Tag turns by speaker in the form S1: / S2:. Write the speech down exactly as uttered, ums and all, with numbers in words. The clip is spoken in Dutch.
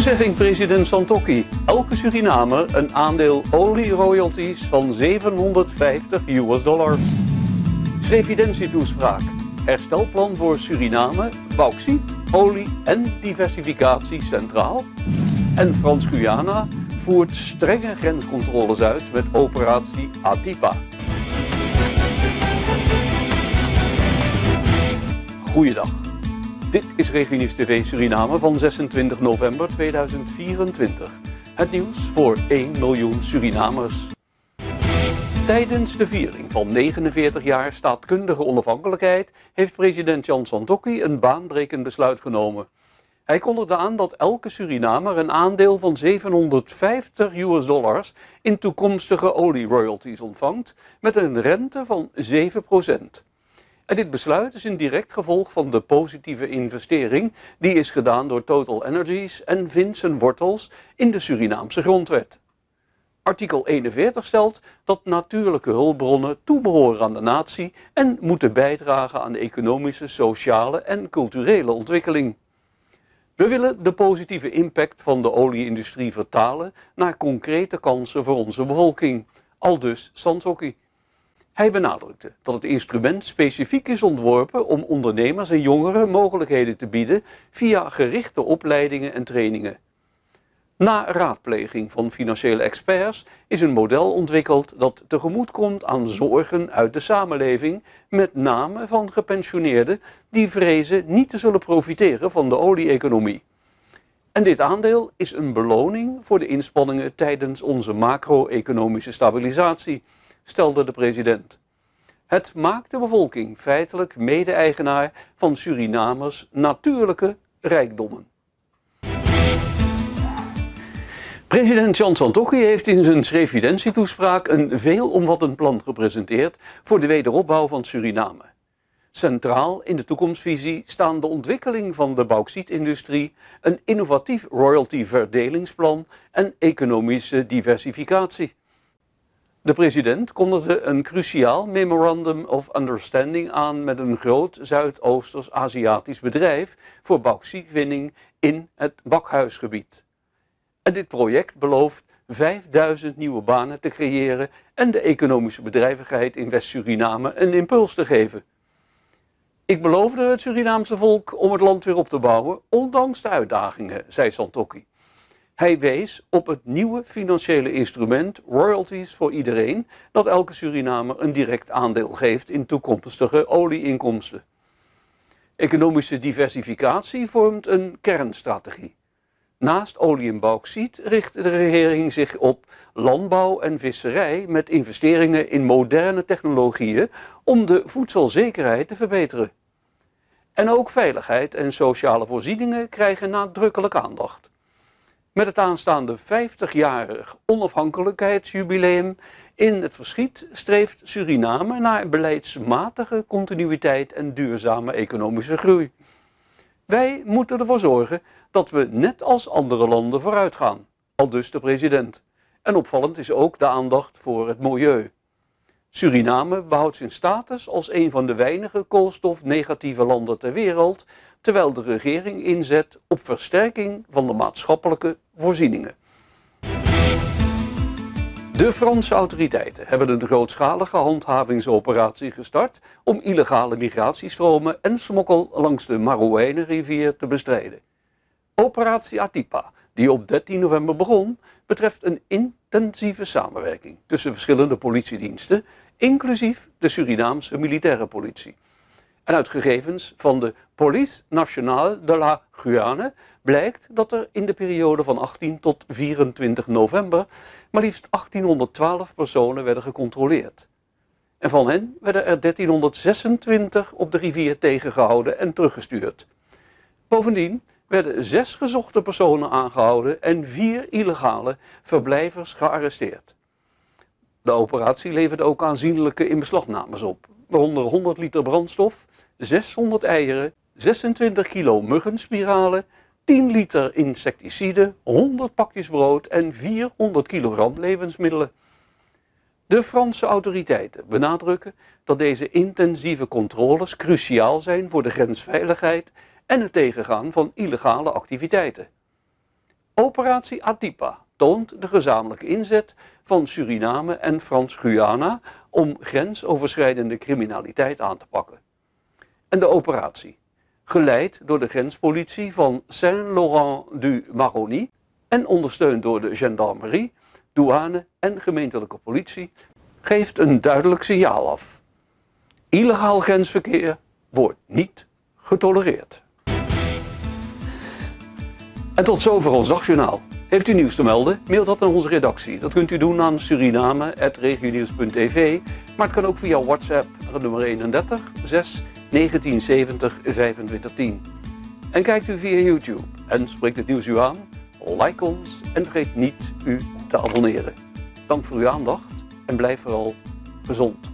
S1: Toezegging president Santokhi. Elke Surinamer een aandeel olie-royalties van zevenhonderdvijftig U S dollars. Evidentietoespraak. Herstelplan voor Suriname, bauxiet, olie en diversificatie centraal. En Frans-Guyana voert strenge grenscontroles uit met operatie Atipa. Goeiedag. Dit is Regionieuws T V Suriname van zesentwintig november tweeduizend vierentwintig. Het nieuws voor één miljoen Surinamers. Tijdens de viering van negenenveertig jaar staatkundige onafhankelijkheid heeft president Jan Santokhi een baanbrekend besluit genomen. Hij kondigde aan dat elke Surinamer een aandeel van zevenhonderdvijftig U S dollars in toekomstige olieroyalties ontvangt met een rente van zeven procent. En dit besluit is een direct gevolg van de positieve investering die is gedaan door Total Energies en vindt zijn wortels in de Surinaamse grondwet. Artikel eenenveertig stelt dat natuurlijke hulpbronnen toebehoren aan de natie en moeten bijdragen aan de economische, sociale en culturele ontwikkeling. We willen de positieve impact van de olieindustrie vertalen naar concrete kansen voor onze bevolking, aldus Santokhi. Hij benadrukte dat het instrument specifiek is ontworpen om ondernemers en jongeren mogelijkheden te bieden via gerichte opleidingen en trainingen. Na raadpleging van financiële experts is een model ontwikkeld dat tegemoet komt aan zorgen uit de samenleving, met name van gepensioneerden die vrezen niet te zullen profiteren van de olie-economie. En dit aandeel is een beloning voor de inspanningen tijdens onze macro-economische stabilisatie, stelde de president. Het maakt de bevolking feitelijk mede-eigenaar van Surinamers natuurlijke rijkdommen. President Jan Santokhi heeft in zijn Srevidentietoespraak een veelomvattend plan gepresenteerd voor de wederopbouw van Suriname. Centraal in de toekomstvisie staan de ontwikkeling van de bauxietindustrie, een innovatief royalty-verdelingsplan en economische diversificatie. De president kondigde een cruciaal Memorandum of Understanding aan met een groot Zuidoosters-Aziatisch bedrijf voor bauxietwinning in het Bakhuisgebied. En dit project belooft vijfduizend nieuwe banen te creëren en de economische bedrijvigheid in West-Suriname een impuls te geven. Ik beloofde het Surinaamse volk om het land weer op te bouwen, ondanks de uitdagingen, zei Santokhi. Hij wees op het nieuwe financiële instrument royalties voor iedereen, dat elke Surinamer een direct aandeel geeft in toekomstige olieinkomsten. Economische diversificatie vormt een kernstrategie. Naast olie en bauxiet richt de regering zich op landbouw en visserij met investeringen in moderne technologieën om de voedselzekerheid te verbeteren. En ook veiligheid en sociale voorzieningen krijgen nadrukkelijk aandacht. Met het aanstaande vijftigjarig onafhankelijkheidsjubileum in het verschiet streeft Suriname naar beleidsmatige continuïteit en duurzame economische groei. Wij moeten ervoor zorgen dat we net als andere landen vooruit gaan, aldus de president. En opvallend is ook de aandacht voor het milieu. Suriname behoudt zijn status als een van de weinige koolstofnegatieve landen ter wereld, terwijl de regering inzet op versterking van de maatschappelijke voorzieningen. De Franse autoriteiten hebben een grootschalige handhavingsoperatie gestart om illegale migratiestromen en smokkel langs de Marouwijne-rivier te bestrijden. Operatie Atipa, die op dertien november begon, betreft een intensieve samenwerking tussen verschillende politiediensten, inclusief de Surinaamse militaire politie. En uit gegevens van de Police Nationale de la Guyane blijkt dat er in de periode van achttien tot vierentwintig november maar liefst achttienhonderdtwaalf personen werden gecontroleerd. En van hen werden er dertienhonderdzesentwintig op de rivier tegengehouden en teruggestuurd. Bovendien werden zes gezochte personen aangehouden en vier illegale verblijvers gearresteerd. De operatie leverde ook aanzienlijke inbeslagnames op, waaronder honderd liter brandstof, zeshonderd eieren, zesentwintig kilo muggenspiralen, tien liter insecticide, honderd pakjes brood en vierhonderd kilogram levensmiddelen. De Franse autoriteiten benadrukken dat deze intensieve controles cruciaal zijn voor de grensveiligheid en het tegengaan van illegale activiteiten. Operatie Atypa toont de gezamenlijke inzet van Suriname en Frans-Guyana om grensoverschrijdende criminaliteit aan te pakken. En de operatie, geleid door de grenspolitie van Saint-Laurent-du-Maroni en ondersteund door de gendarmerie, douane en gemeentelijke politie, geeft een duidelijk signaal af. Illegaal grensverkeer wordt niet getolereerd. En tot zover ons dagjournaal. Heeft u nieuws te melden? Mail dat naar onze redactie. Dat kunt u doen aan suriname apenstaartje regionieuws punt t v, maar het kan ook via WhatsApp naar nummer eenendertig zes negentien zeventig vijfentwintig tien. En kijkt u via YouTube en spreekt het nieuws u aan, like ons en vergeet niet u te abonneren. Dank voor uw aandacht en blijf vooral gezond.